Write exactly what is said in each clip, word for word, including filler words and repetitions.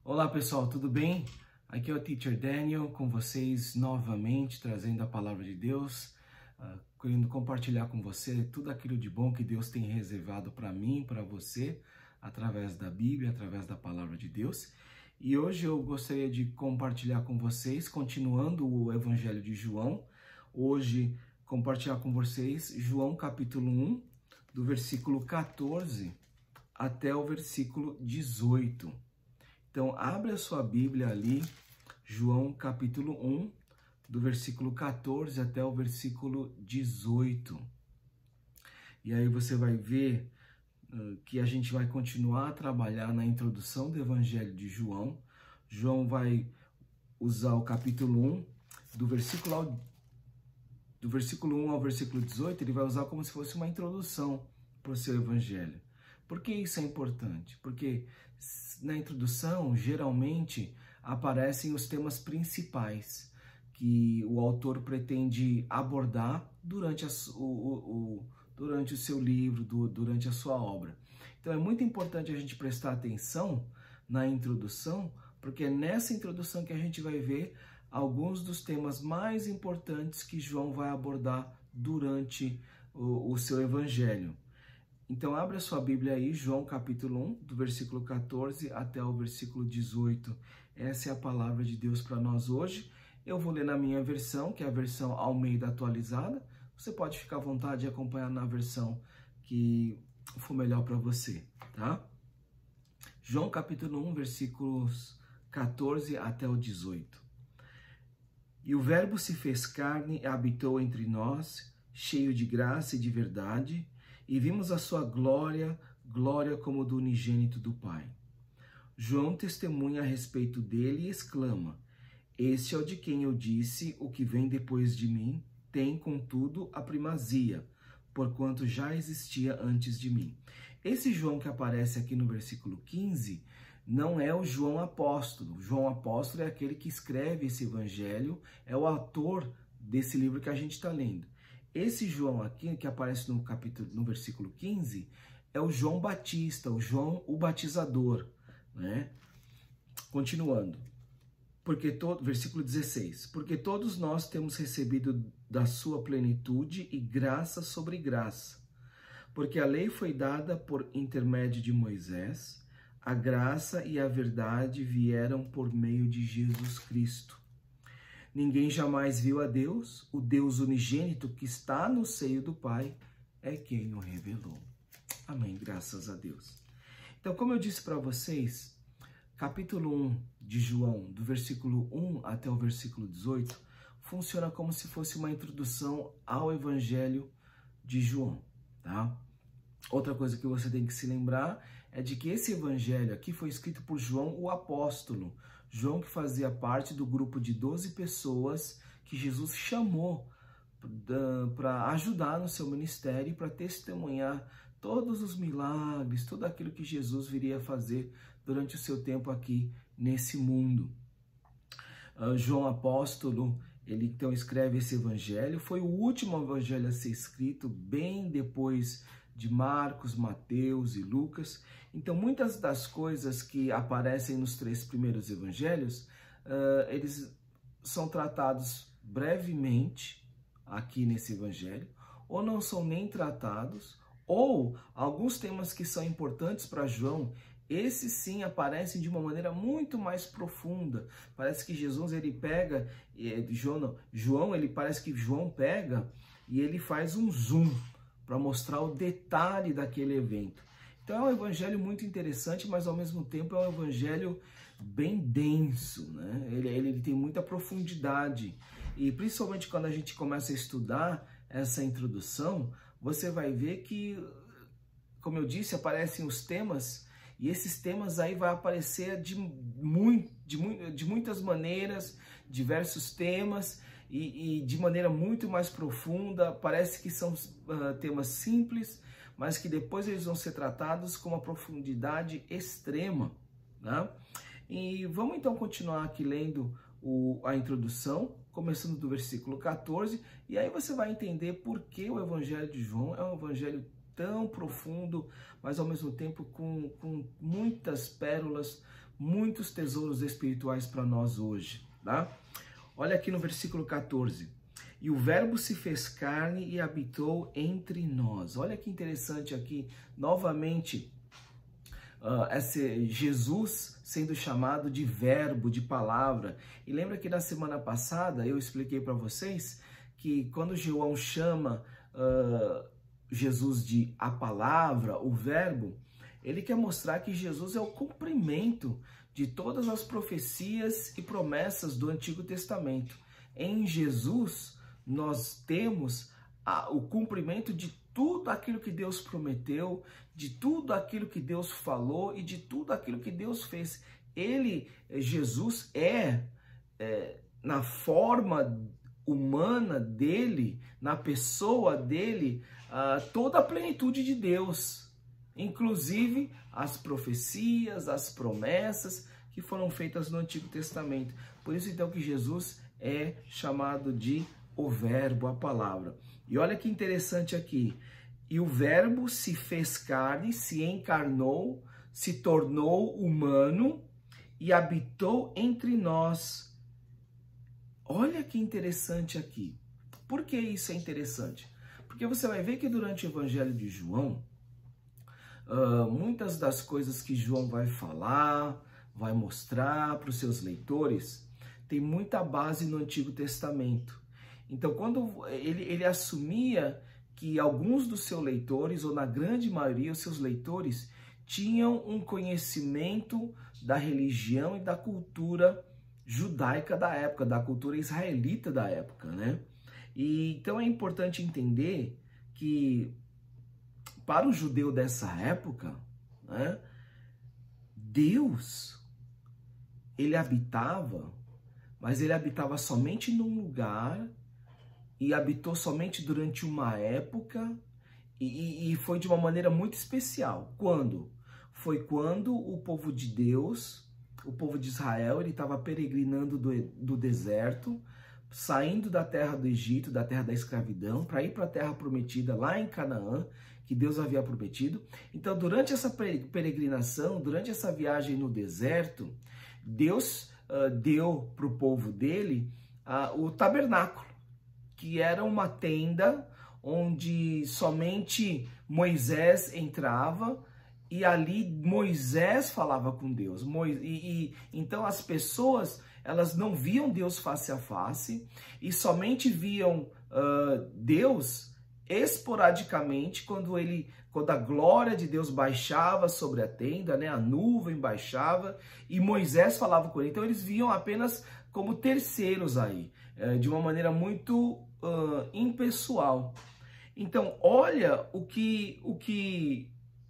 Olá pessoal, tudo bem? Aqui é o Teacher Daniel com vocês novamente, trazendo a palavra de Deus, uh, querendo compartilhar com você tudo aquilo de bom que Deus tem reservado para mim, para você, através da Bíblia, através da palavra de Deus. E hoje eu gostaria de compartilhar com vocês, continuando o Evangelho de João, hoje compartilhar com vocês João capítulo um, do versículo quatorze até o versículo dezoito. Então, abre a sua Bíblia ali, João capítulo um, do versículo quatorze até o versículo dezoito. E aí você vai ver uh, que a gente vai continuar a trabalhar na introdução do Evangelho de João. João vai usar o capítulo um, do versículo, ao, do versículo um ao versículo dezoito, ele vai usar como se fosse uma introdução para o seu Evangelho. Por que isso é importante? Porque na introdução, geralmente, aparecem os temas principais que o autor pretende abordar durante, a, o, o, durante o seu livro, do, durante a sua obra. Então, é muito importante a gente prestar atenção na introdução, porque é nessa introdução que a gente vai ver alguns dos temas mais importantes que João vai abordar durante o, o seu evangelho. Então, abre a sua Bíblia aí, João capítulo um, do versículo quatorze até o versículo dezoito. Essa é a palavra de Deus para nós hoje. Eu vou ler na minha versão, que é a versão Almeida atualizada. Você pode ficar à vontade de acompanhar na versão que for melhor para você, tá? João capítulo um, versículos quatorze até o dezoito. E o Verbo se fez carne e habitou entre nós, cheio de graça e de verdade, e vimos a sua glória, glória como do unigênito do Pai. João testemunha a respeito dele e exclama: Este é o de quem eu disse, o que vem depois de mim tem, contudo, a primazia, porquanto já existia antes de mim. Esse João que aparece aqui no versículo quinze não é o João apóstolo. O João apóstolo é aquele que escreve esse evangelho, é o autor desse livro que a gente está lendo. Esse João aqui, que aparece no capítulo, no versículo quinze, é o João Batista, o João o Batizador, né? Continuando, porque todo, versículo dezesseis, porque todos nós temos recebido da sua plenitude e graça sobre graça, porque a lei foi dada por intermédio de Moisés, a graça e a verdade vieram por meio de Jesus Cristo. Ninguém jamais viu a Deus, o Deus unigênito que está no seio do Pai é quem o revelou. Amém, graças a Deus. Então, como eu disse para vocês, capítulo um de João, do versículo um até o versículo dezoito, funciona como se fosse uma introdução ao Evangelho de João, tá? Outra coisa que você tem que se lembrar é de que esse Evangelho aqui foi escrito por João o apóstolo, João que fazia parte do grupo de doze pessoas que Jesus chamou para ajudar no seu ministério e para testemunhar todos os milagres, tudo aquilo que Jesus viria a fazer durante o seu tempo aqui nesse mundo. Uh, João apóstolo, ele então escreve esse evangelho, foi o último evangelho a ser escrito, bem depois de Marcos, Mateus e Lucas. Então, muitas das coisas que aparecem nos três primeiros evangelhos, uh, eles são tratados brevemente aqui nesse evangelho, ou não são nem tratados, ou alguns temas que são importantes para João, esses sim aparecem de uma maneira muito mais profunda. Parece que Jesus, ele pega, João, não, João, ele parece que João pega e ele faz um zoom para mostrar o detalhe daquele evento. Então é um evangelho muito interessante, mas ao mesmo tempo é um evangelho bem denso, né? Ele, ele, ele tem muita profundidade. E principalmente quando a gente começa a estudar essa introdução, você vai ver que, como eu disse, aparecem os temas, e esses temas aí vai aparecer de, muito, de, de muitas maneiras, diversos temas, e, e de maneira muito mais profunda. Parece que são uh, temas simples, mas que depois eles vão ser tratados com uma profundidade extrema, né? E vamos então continuar aqui lendo o, a introdução, começando do versículo quatorze, e aí você vai entender por que o Evangelho de João é um evangelho tão profundo, mas ao mesmo tempo com, com muitas pérolas, muitos tesouros espirituais para nós hoje, tá? Olha aqui no versículo quatorze. E o verbo se fez carne e habitou entre nós. Olha que interessante aqui, novamente, uh, esse Jesus sendo chamado de verbo, de palavra. E lembra que na semana passada eu expliquei para vocês que quando João chama uh, Jesus de a palavra, o verbo, ele quer mostrar que Jesus é o cumprimento de todas as profecias e promessas do Antigo Testamento. Em Jesus, nós temos a, o cumprimento de tudo aquilo que Deus prometeu, de tudo aquilo que Deus falou e de tudo aquilo que Deus fez. Ele, Jesus, é, é na forma humana dele, na pessoa dele, uh, toda a plenitude de Deus, inclusive as profecias, as promessas que foram feitas no Antigo Testamento. Por isso então que Jesus é chamado de o verbo, a palavra. E olha que interessante aqui, e o verbo se fez carne, se encarnou, se tornou humano e habitou entre nós. Olha que interessante aqui. Por que isso é interessante? Porque você vai ver que durante o Evangelho de João, uh, muitas das coisas que João vai falar, vai mostrar para os seus leitores, tem muita base no Antigo Testamento. Então, quando ele, ele assumia que alguns dos seus leitores, ou na grande maioria, os seus leitores, tinham um conhecimento da religião e da cultura judaica da época, da cultura israelita da época, né? E, então é importante entender que para o judeu dessa época, né, Deus, ele habitava, mas ele habitava somente num lugar e habitou somente durante uma época e, e foi de uma maneira muito especial. Quando? Foi quando o povo de Deus, o povo de Israel, ele estava peregrinando do, do deserto, saindo da terra do Egito, da terra da escravidão, para ir para a terra prometida lá em Canaã, que Deus havia prometido. Então, durante essa peregrinação, durante essa viagem no deserto, Deus uh, deu para o povo dele uh, o tabernáculo, que era uma tenda onde somente Moisés entrava, e ali Moisés falava com Deus. Moisés, e, e, então as pessoas, elas não viam Deus face a face, e somente viam uh, Deus esporadicamente quando, ele, quando a glória de Deus baixava sobre a tenda, né? A nuvem baixava, e Moisés falava com ele. Então eles viam apenas como terceiros aí, uh, de uma maneira muito uh, impessoal. Então olha o que... O que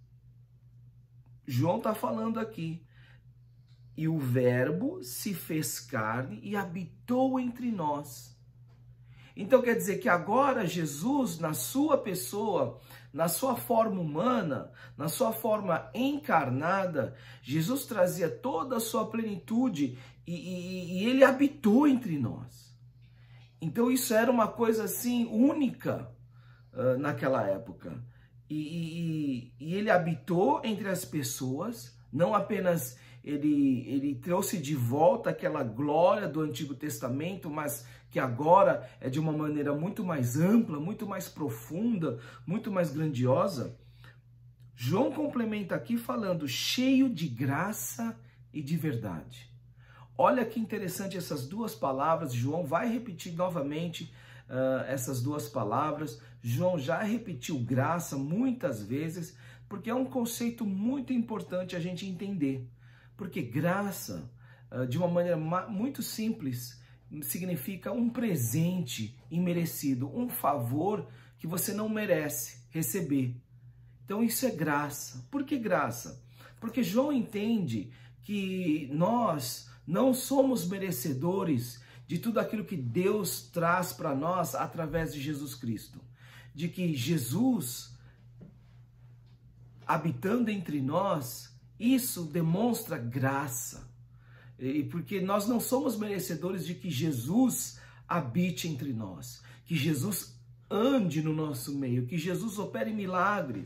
João está falando aqui. E o verbo se fez carne e habitou entre nós. Então quer dizer que agora Jesus, na sua pessoa, na sua forma humana, na sua forma encarnada, Jesus trazia toda a sua plenitude e, e, e ele habitou entre nós. Então isso era uma coisa assim única uh, naquela época. E, e, e ele habitou entre as pessoas, não apenas ele, ele trouxe de volta aquela glória do Antigo Testamento, mas que agora é de uma maneira muito mais ampla, muito mais profunda, muito mais grandiosa. João complementa aqui falando cheio de graça e de verdade. Olha que interessante essas duas palavras, João vai repetir novamente uh, essas duas palavras. João já repetiu graça muitas vezes, porque é um conceito muito importante a gente entender. Porque graça, de uma maneira muito simples, significa um presente imerecido, um favor que você não merece receber. Então isso é graça. Por que graça? Porque João entende que nós não somos merecedores de tudo aquilo que Deus traz para nós através de Jesus Cristo. De que Jesus, habitando entre nós, isso demonstra graça. E porque nós não somos merecedores de que Jesus habite entre nós, que Jesus ande no nosso meio, que Jesus opere milagres.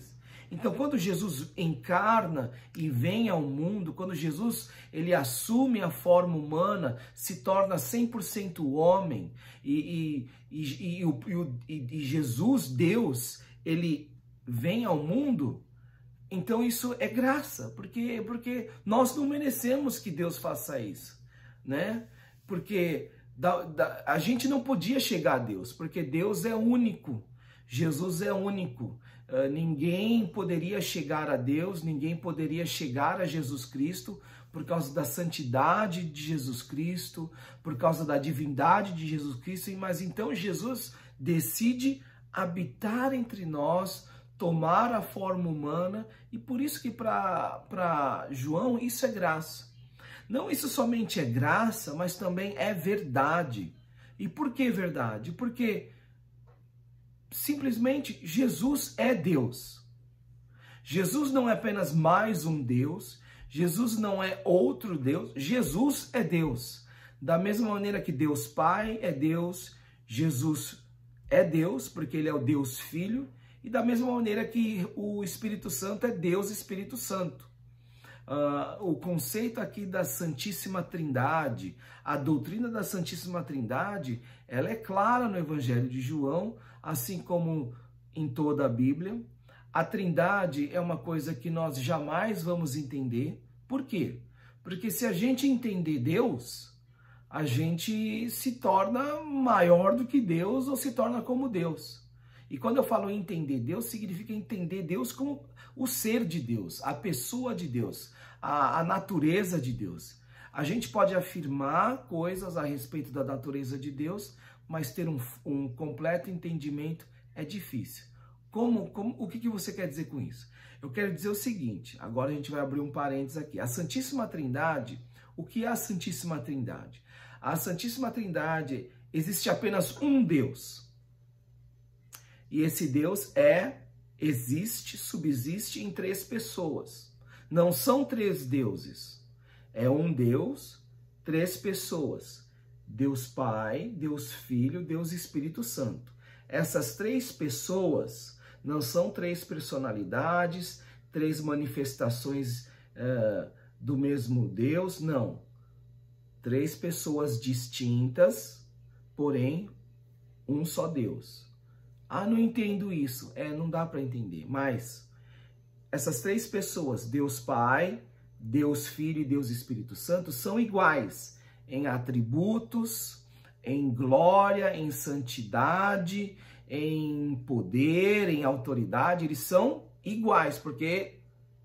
Então, quando Jesus encarna e vem ao mundo, quando Jesus ele assume a forma humana, se torna cem por cento homem, e, e, e, e, e, e Jesus, Deus, ele vem ao mundo, então isso é graça, porque, porque nós não merecemos que Deus faça isso, né? Porque da, da, a gente não podia chegar a Deus, porque Deus é único, Jesus é único. Uh, ninguém poderia chegar a Deus, ninguém poderia chegar a Jesus Cristo por causa da santidade de Jesus Cristo, por causa da divindade de Jesus Cristo, mas então Jesus decide habitar entre nós, tomar a forma humana, e por isso que para João isso é graça. Não isso somente é graça, mas também é verdade. E por que verdade? Porque simplesmente Jesus é Deus. Jesus não é apenas mais um Deus, Jesus não é outro Deus, Jesus é Deus. Da mesma maneira que Deus Pai é Deus, Jesus é Deus, porque ele é o Deus Filho, e da mesma maneira que o Espírito Santo é Deus Espírito Santo. Uh, o conceito aqui da Santíssima Trindade, a doutrina da Santíssima Trindade, ela é clara no Evangelho de João, assim como em toda a Bíblia. A Trindade é uma coisa que nós jamais vamos entender. Por quê? Porque se a gente entender Deus, a gente se torna maior do que Deus ou se torna como Deus. E quando eu falo entender Deus, significa entender Deus como o ser de Deus, a pessoa de Deus, a, a natureza de Deus. A gente pode afirmar coisas a respeito da natureza de Deus, mas ter um, um completo entendimento é difícil. Como, como, o que, que você quer dizer com isso? Eu quero dizer o seguinte, agora a gente vai abrir um parênteses aqui. A Santíssima Trindade, o que é a Santíssima Trindade? A Santíssima Trindade, existe apenas um Deus. E esse Deus é, existe, subsiste em três pessoas. Não são três deuses. É um Deus, três pessoas. Deus Pai, Deus Filho, Deus Espírito Santo. Essas três pessoas não são três personalidades, três manifestações uh, do mesmo Deus, não. Três pessoas distintas, porém, um só Deus. Ah, não entendo isso. É, não dá para entender. Mas essas três pessoas, Deus Pai, Deus Filho e Deus Espírito Santo, são iguais em atributos, em glória, em santidade, em poder, em autoridade. Eles são iguais, porque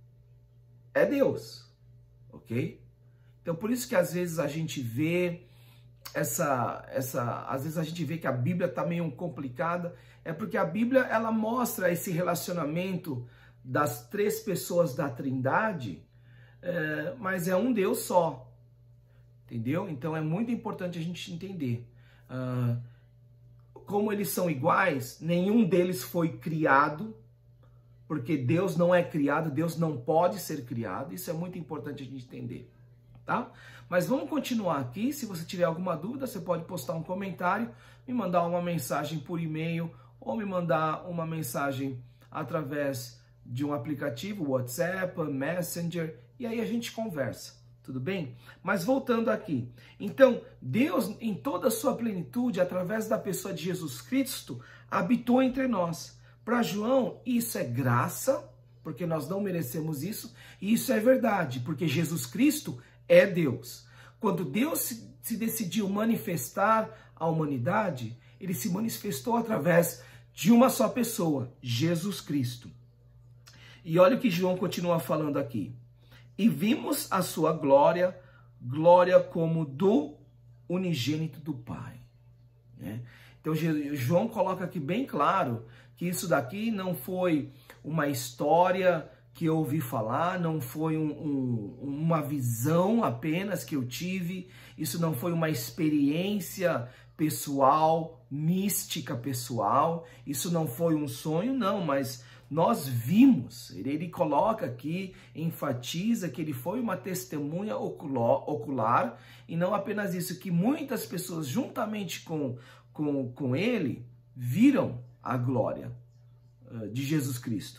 é Deus, ok? Então, por isso que às vezes a gente vê essa, essa, às vezes a gente vê que a Bíblia está meio complicada, é porque a Bíblia ela mostra esse relacionamento das três pessoas da Trindade, é, mas é um Deus só, entendeu? Então é muito importante a gente entender. Uh, como eles são iguais, nenhum deles foi criado, porque Deus não é criado, Deus não pode ser criado, isso é muito importante a gente entender. Tá? Mas vamos continuar aqui. Se você tiver alguma dúvida, você pode postar um comentário, me mandar uma mensagem por e-mail ou me mandar uma mensagem através de um aplicativo, WhatsApp, Messenger, e aí a gente conversa, tudo bem? Mas voltando aqui, então Deus em toda a sua plenitude, através da pessoa de Jesus Cristo, habitou entre nós. Para João, isso é graça, porque nós não merecemos isso, e isso é verdade, porque Jesus Cristo é Deus. Quando Deus se, se decidiu manifestar à humanidade, ele se manifestou através de uma só pessoa, Jesus Cristo. E olha o que João continua falando aqui. E vimos a sua glória, glória como do unigênito do Pai. Né? Então João coloca aqui bem claro que isso daqui não foi uma história que eu ouvi falar, não foi um, um, uma visão apenas que eu tive, isso não foi uma experiência pessoal, mística pessoal, isso não foi um sonho, não, mas nós vimos, ele coloca aqui, enfatiza que ele foi uma testemunha ocular, e não apenas isso, que muitas pessoas juntamente com, com, com ele viram a glória de Jesus Cristo.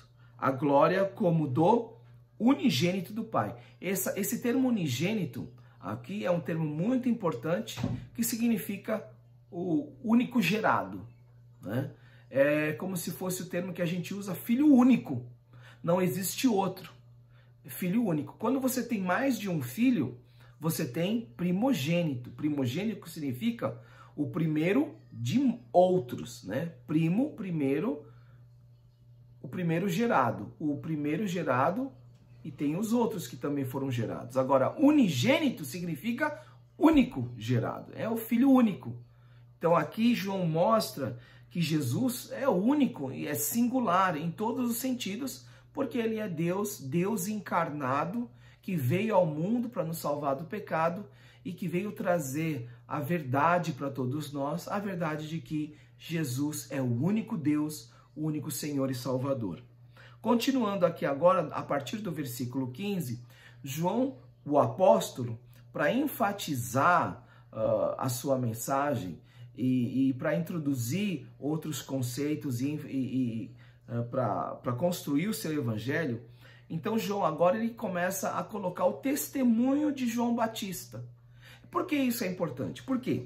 a glória como do unigênito do Pai. Essa, esse termo unigênito aqui é um termo muito importante que significa o único gerado, né? É como se fosse o termo que a gente usa, filho único. Não existe outro. Filho único. Quando você tem mais de um filho, você tem primogênito. Primogênito significa o primeiro de outros, né? Primo, primeiro, o primeiro gerado. O primeiro gerado e tem os outros que também foram gerados. Agora, unigênito significa único gerado. É o filho único. Então aqui João mostra que Jesus é único e é singular em todos os sentidos, porque ele é Deus, Deus encarnado, que veio ao mundo para nos salvar do pecado e que veio trazer a verdade para todos nós, a verdade de que Jesus é o único Deus, o único Senhor e Salvador. Continuando aqui agora, a partir do versículo quinze, João, o apóstolo, para enfatizar uh, a sua mensagem e, e para introduzir outros conceitos e, e, e uh, para construir o seu evangelho, então João agora ele começa a colocar o testemunho de João Batista. Por que isso é importante? Por quê?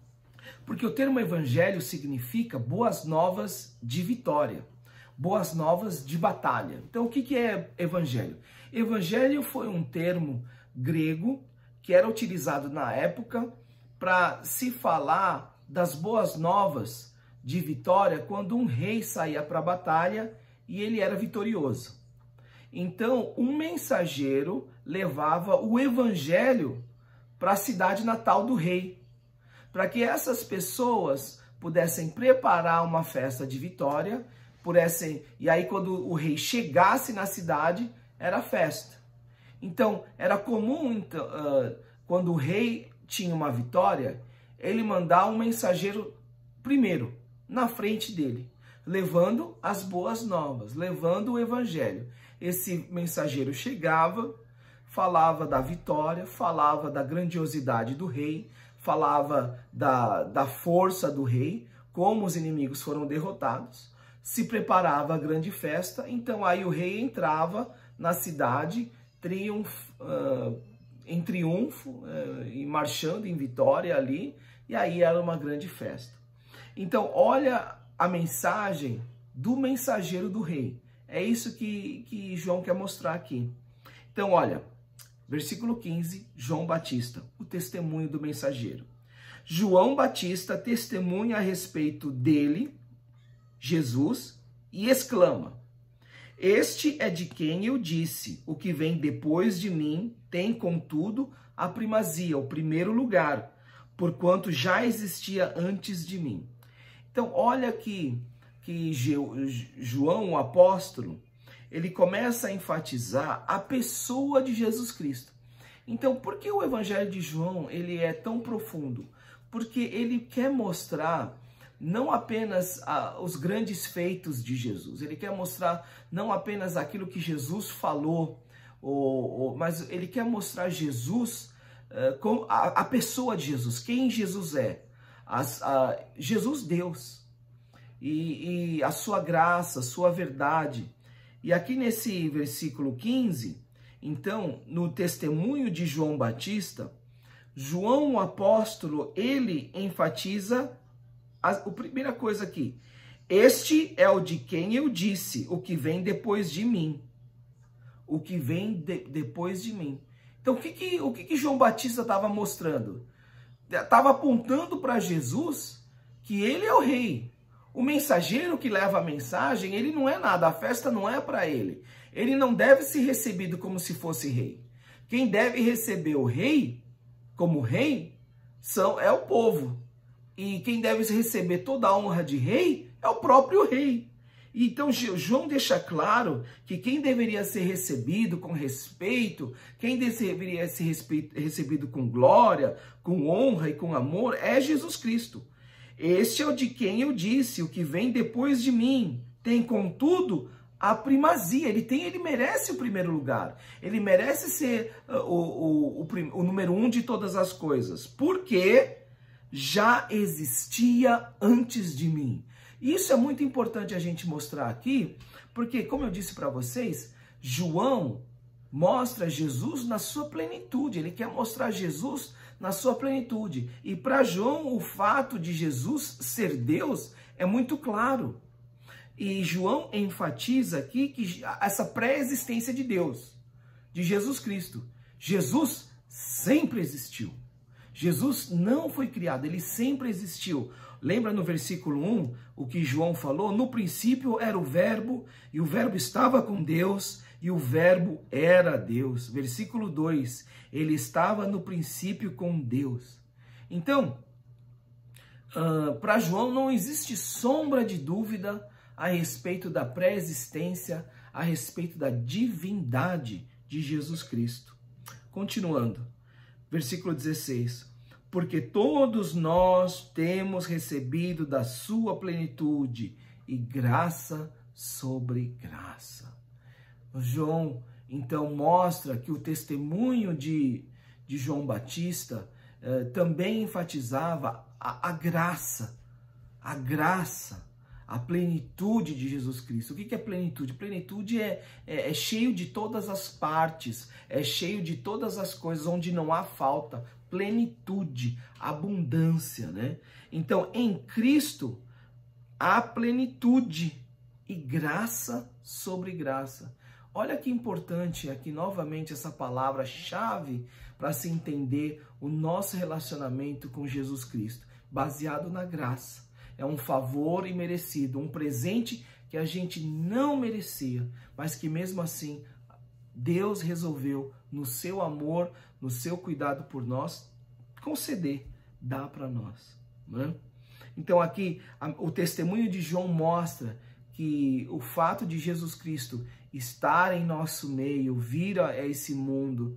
Porque o termo evangelho significa boas novas de vitória, boas novas de batalha. Então o que, que é evangelho? Evangelho foi um termo grego que era utilizado na época para se falar das boas novas de vitória quando um rei saía para a batalha e ele era vitorioso. Então, um mensageiro levava o evangelho para a cidade natal do rei, para que essas pessoas pudessem preparar uma festa de vitória, pudessem, e aí quando o rei chegasse na cidade, era festa. Então, era comum, então, uh, quando o rei tinha uma vitória, ele mandar um mensageiro primeiro, na frente dele, levando as boas novas, levando o evangelho. Esse mensageiro chegava, falava da vitória, falava da grandiosidade do rei, falava da, da força do rei, como os inimigos foram derrotados, se preparava a grande festa, então aí o rei entrava na cidade triunf, uh, em triunfo uh, e marchando em vitória ali, e aí era uma grande festa. Então olha a mensagem do mensageiro do rei. É isso que, que João quer mostrar aqui. Então olha, versículo quinze, João Batista, o testemunho do mensageiro. João Batista testemunha a respeito dele, Jesus, e exclama: este é de quem eu disse, o que vem depois de mim tem, contudo, a primazia, o primeiro lugar, porquanto já existia antes de mim. Então, olha aqui que João, o apóstolo, ele começa a enfatizar a pessoa de Jesus Cristo. Então, por que o evangelho de João ele é tão profundo? Porque ele quer mostrar não apenas ah, os grandes feitos de Jesus, ele quer mostrar não apenas aquilo que Jesus falou, ou, ou, mas ele quer mostrar Jesus, uh, com a, a pessoa de Jesus, quem Jesus é, As, a, Jesus Deus, e, e a sua graça, a sua verdade. E aqui nesse versículo quinze, então, no testemunho de João Batista, João o apóstolo, ele enfatiza a, a primeira coisa aqui: este é o de quem eu disse, o que vem depois de mim. O que vem de, depois de mim. Então, o que, que, o que, que João Batista estava mostrando? Estava apontando para Jesus que ele é o rei. O mensageiro que leva a mensagem, ele não é nada, a festa não é para ele. Ele não deve ser recebido como se fosse rei. Quem deve receber o rei como rei são, é o povo. E quem deve receber toda a honra de rei é o próprio rei. Então João deixa claro que quem deveria ser recebido com respeito, quem deveria ser recebido com glória, com honra e com amor é Jesus Cristo. Este é o de quem eu disse, o que vem depois de mim. Tem, contudo, a primazia. Ele tem, ele merece o primeiro lugar. Ele merece ser uh, o, o, o, o número um de todas as coisas. Porque já existia antes de mim. Isso é muito importante a gente mostrar aqui, porque, como eu disse para vocês, João mostra Jesus na sua plenitude. Ele quer mostrar Jesus na sua plenitude. E para João, o fato de Jesus ser Deus é muito claro. E João enfatiza aqui que essa pré-existência de Deus, de Jesus Cristo. Jesus sempre existiu. Jesus não foi criado, ele sempre existiu. Lembra no versículo um o que João falou? No princípio era o verbo, e o verbo estava com Deus, e o verbo era Deus. Versículo dois, ele estava no princípio com Deus. Então, uh, para João não existe sombra de dúvida a respeito da pré-existência, a respeito da divindade de Jesus Cristo. Continuando, versículo dezesseis. Porque todos nós temos recebido da sua plenitude e graça sobre graça. João, então, mostra que o testemunho de, de João Batista eh, também enfatizava a, a graça, a graça, a plenitude de Jesus Cristo. O que é plenitude? Plenitude é, é, é cheio de todas as partes, é cheio de todas as coisas, onde não há falta. Plenitude, abundância, né? Então, em Cristo, há plenitude e graça sobre graça. Olha que importante aqui novamente essa palavra-chave para se entender o nosso relacionamento com Jesus Cristo, baseado na graça. É um favor imerecido, um presente que a gente não merecia, mas que mesmo assim Deus resolveu, no seu amor, no seu cuidado por nós, conceder, dar para nós. Né? Então aqui a, o testemunho de João mostra que o fato de Jesus Cristo estar em nosso meio, vir a esse mundo,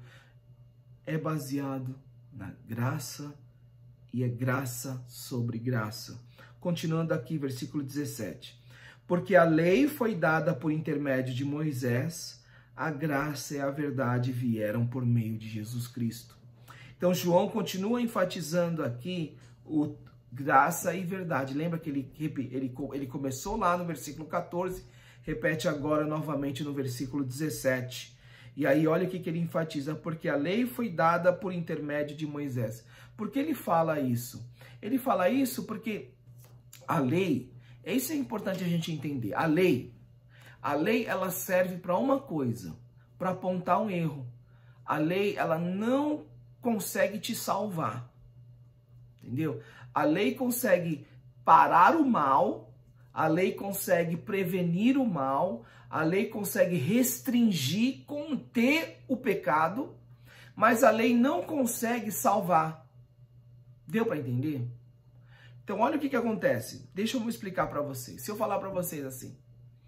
é baseado na graça e é graça sobre graça. Continuando aqui, versículo dezessete. Porque a lei foi dada por intermédio de Moisés, a graça e a verdade vieram por meio de Jesus Cristo. Então, João continua enfatizando aqui o graça e verdade. Lembra que ele, ele, ele começou lá no versículo quatorze, repete agora novamente no versículo dezessete. E aí, olha o que ele enfatiza. Porque a lei foi dada por intermédio de Moisés. Por que ele fala isso? Ele fala isso porque a lei, isso é importante a gente entender. A lei, a lei ela serve para uma coisa, para apontar um erro. A lei, ela não consegue te salvar, entendeu? A lei consegue parar o mal, a lei consegue prevenir o mal, a lei consegue restringir, conter o pecado, mas a lei não consegue salvar. Deu para entender? Então, olha o que, que acontece. Deixa eu me explicar para vocês. Se eu falar para vocês assim,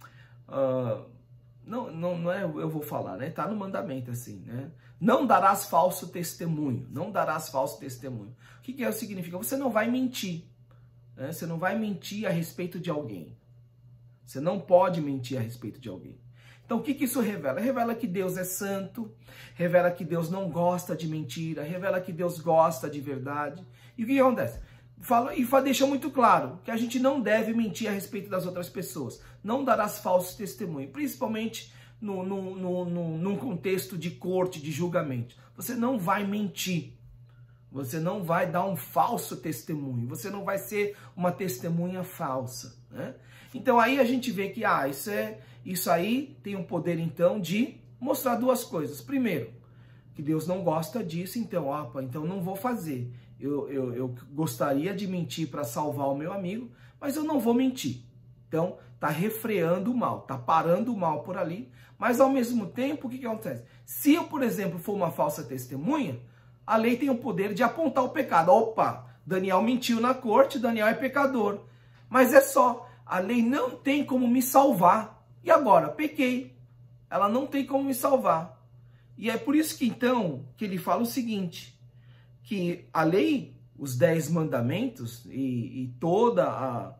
uh, não, não, não é eu vou falar, né? Tá no mandamento assim, né? Não darás falso testemunho. Não darás falso testemunho. O que, que é, significa? Você não vai mentir. Né? Você não vai mentir a respeito de alguém. Você não pode mentir a respeito de alguém. Então, o que, que isso revela? Revela que Deus é santo, revela que Deus não gosta de mentira, revela que Deus gosta de verdade. E o que, que acontece? Fala, e deixa muito claro que a gente não deve mentir a respeito das outras pessoas. Não darás falsos testemunhos, principalmente no, no, no, no, num contexto de corte, de julgamento. Você não vai mentir. Você não vai dar um falso testemunho. Você não vai ser uma testemunha falsa. Né? Então aí a gente vê que ah, isso, é, isso aí tem o poder então de mostrar duas coisas. Primeiro, que Deus não gosta disso, então, opa, então não vou fazer. Eu, eu, eu gostaria de mentir para salvar o meu amigo, mas eu não vou mentir. Então, está refreando o mal, está parando o mal por ali, mas ao mesmo tempo, o que, que acontece? Se eu, por exemplo, for uma falsa testemunha, a lei tem o poder de apontar o pecado. Opa, Daniel mentiu na corte, Daniel é pecador. Mas é só, a lei não tem como me salvar. E agora, pequei. Ela não tem como me salvar. E é por isso que então, que ele fala o seguinte, que a lei, os dez mandamentos e, e toda a,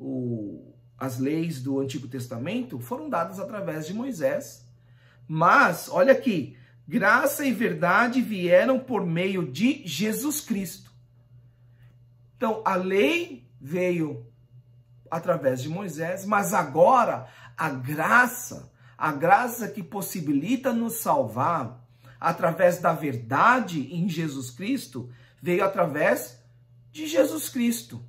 o, as leis do Antigo Testamento foram dadas através de Moisés. Mas, olha aqui, graça e verdade vieram por meio de Jesus Cristo. Então, a lei veio através de Moisés, mas agora a graça, a graça que possibilita nos salvar através da verdade em Jesus Cristo, veio através de Jesus Cristo.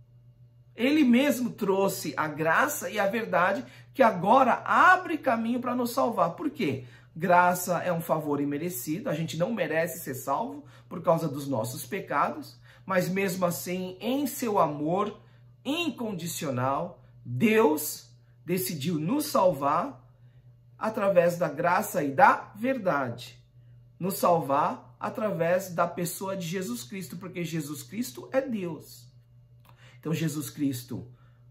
Ele mesmo trouxe a graça e a verdade que agora abre caminho para nos salvar. Por quê? Graça é um favor imerecido, a gente não merece ser salvo por causa dos nossos pecados, mas mesmo assim, em seu amor incondicional, Deus decidiu nos salvar através da graça e da verdade. Nos salvar através da pessoa de Jesus Cristo, porque Jesus Cristo é Deus. Então, Jesus Cristo,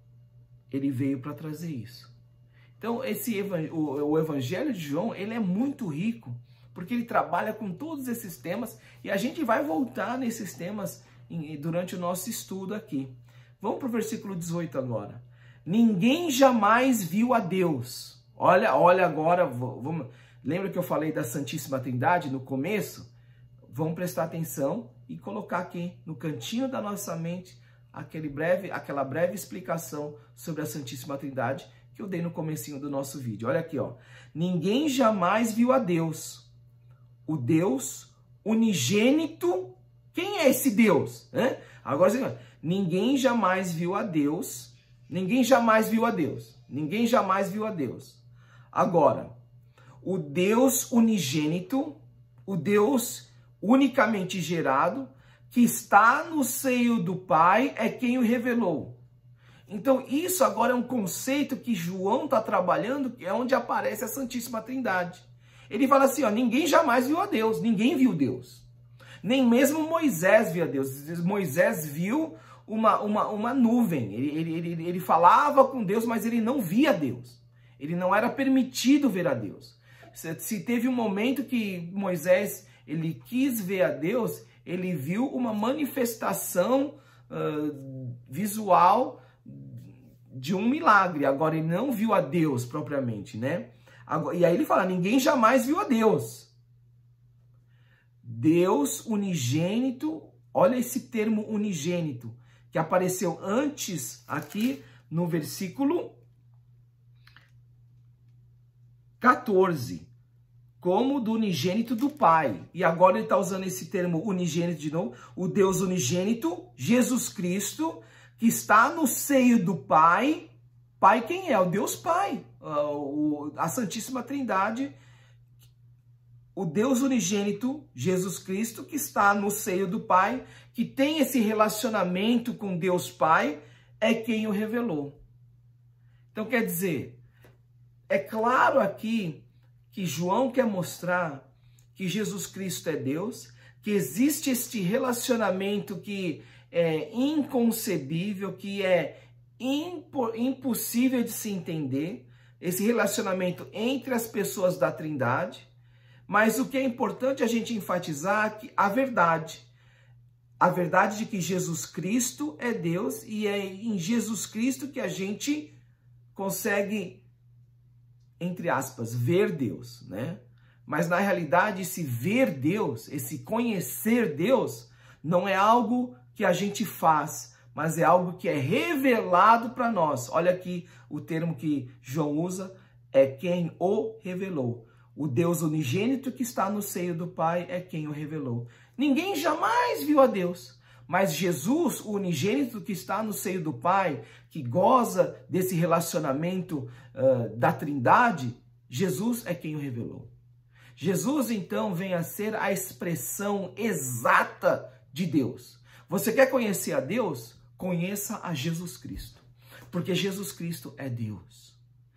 ele veio para trazer isso. Então, esse, o, o Evangelho de João, ele é muito rico, porque ele trabalha com todos esses temas, e a gente vai voltar nesses temas em, durante o nosso estudo aqui. Vamos para o versículo dezoito agora. Ninguém jamais viu a Deus. Olha, olha agora, vamos, lembra que eu falei da Santíssima Trindade no começo? Vamos prestar atenção e colocar aqui no cantinho da nossa mente aquele breve, aquela breve explicação sobre a Santíssima Trindade que eu dei no comecinho do nosso vídeo. Olha aqui, ó. Ninguém jamais viu a Deus. O Deus unigênito. Quem é esse Deus? Né? Agora, ninguém jamais viu a Deus. Ninguém jamais viu a Deus. Ninguém jamais viu a Deus. Agora, o Deus unigênito, o Deus unicamente gerado, que está no seio do Pai, é quem o revelou. Então, isso agora é um conceito que João está trabalhando, que é onde aparece a Santíssima Trindade. Ele fala assim, ó, ninguém jamais viu a Deus, ninguém viu Deus. Nem mesmo Moisés viu a Deus. Moisés viu uma, uma, uma nuvem, ele, ele, ele, ele falava com Deus, mas ele não via Deus. Ele não era permitido ver a Deus. Se teve um momento que Moisés ele quis ver a Deus, ele viu uma manifestação uh, visual de um milagre. Agora, ele não viu a Deus propriamente, né? Agora, e aí ele fala, ninguém jamais viu a Deus. Deus unigênito, olha esse termo unigênito, que apareceu antes aqui no versículo quatorze. Como do unigênito do Pai. E agora ele está usando esse termo unigênito de novo. O Deus unigênito, Jesus Cristo, que está no seio do Pai. Pai quem é? O Deus Pai. A Santíssima Trindade. O Deus unigênito, Jesus Cristo, que está no seio do Pai, que tem esse relacionamento com Deus Pai, é quem o revelou. Então quer dizer, é claro aqui que João quer mostrar que Jesus Cristo é Deus, que existe este relacionamento que é inconcebível, que é impo- impossível de se entender, esse relacionamento entre as pessoas da Trindade, mas o que é importante a gente enfatizar é que a verdade, a verdade de que Jesus Cristo é Deus e é em Jesus Cristo que a gente consegue, entre aspas, ver Deus, né? Mas na realidade, esse ver Deus, esse conhecer Deus, não é algo que a gente faz, mas é algo que é revelado para nós. Olha aqui o termo que João usa, é quem o revelou. O Deus unigênito que está no seio do Pai é quem o revelou. Ninguém jamais viu a Deus. Mas Jesus, o unigênito que está no seio do Pai, que goza desse relacionamento uh, da Trindade, Jesus é quem o revelou. Jesus, então, vem a ser a expressão exata de Deus. Você quer conhecer a Deus? Conheça a Jesus Cristo. Porque Jesus Cristo é Deus.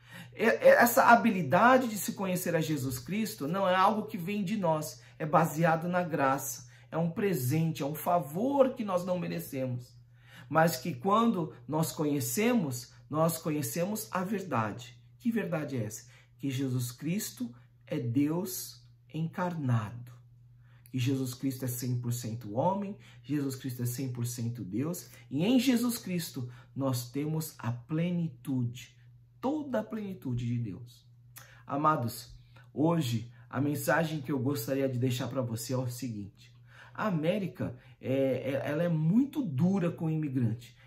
Essa habilidade de se conhecer a Jesus Cristo não é algo que vem de nós, é baseado na graça. É um presente, é um favor que nós não merecemos. Mas que quando nós conhecemos, nós conhecemos a verdade. Que verdade é essa? Que Jesus Cristo é Deus encarnado. Que Jesus Cristo é cem por cento homem, Jesus Cristo é cem por cento Deus. E em Jesus Cristo nós temos a plenitude, toda a plenitude de Deus. Amados, hoje a mensagem que eu gostaria de deixar para você é o seguinte. A América, é, ela é muito dura com o imigrante.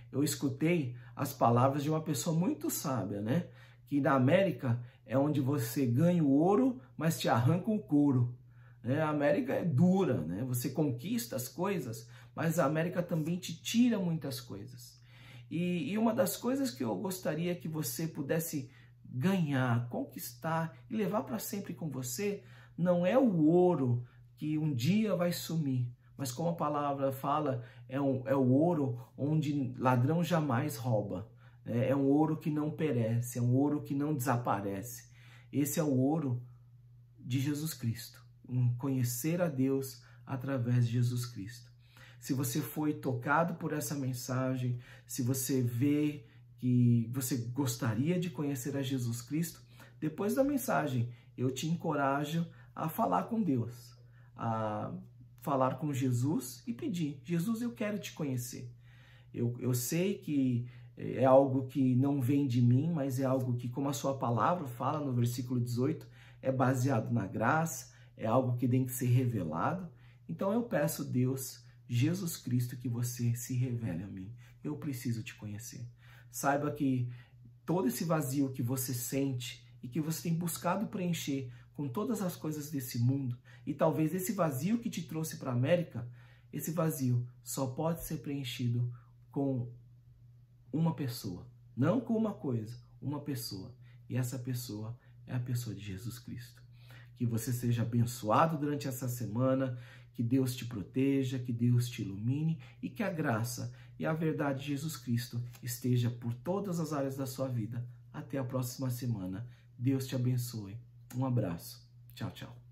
eu escutei as palavras de uma pessoa muito sábia, né? Que na América é onde você ganha o ouro, mas te arranca o couro. Né? A América é dura, né? Você conquista as coisas, mas a América também te tira muitas coisas. E, e uma das coisas que eu gostaria que você pudesse ganhar, conquistar e levar para sempre com você, não é o ouro que um dia vai sumir, mas como a palavra fala, é, um, é o ouro onde ladrão jamais rouba. É um ouro que não perece, é um ouro que não desaparece. Esse é o ouro de Jesus Cristo, um conhecer a Deus através de Jesus Cristo. Se você foi tocado por essa mensagem, se você vê que você gostaria de conhecer a Jesus Cristo, depois da mensagem eu te encorajo a falar com Deus, a falar com Jesus e pedir: Jesus, eu quero te conhecer. Eu, eu sei que é algo que não vem de mim, mas é algo que, como a sua palavra fala no versículo dezoito, é baseado na graça, é algo que tem que ser revelado. Então eu peço, Deus, Jesus Cristo, que você se revele a mim. Eu preciso te conhecer. Saiba que todo esse vazio que você sente e que você tem buscado preencher com todas as coisas desse mundo, e talvez esse vazio que te trouxe para a América, esse vazio só pode ser preenchido com uma pessoa, não com uma coisa, uma pessoa. E essa pessoa é a pessoa de Jesus Cristo. Que você seja abençoado durante essa semana, que Deus te proteja, que Deus te ilumine e que a graça e a verdade de Jesus Cristo esteja por todas as áreas da sua vida. Até a próxima semana. Deus te abençoe. Um abraço. Tchau, tchau.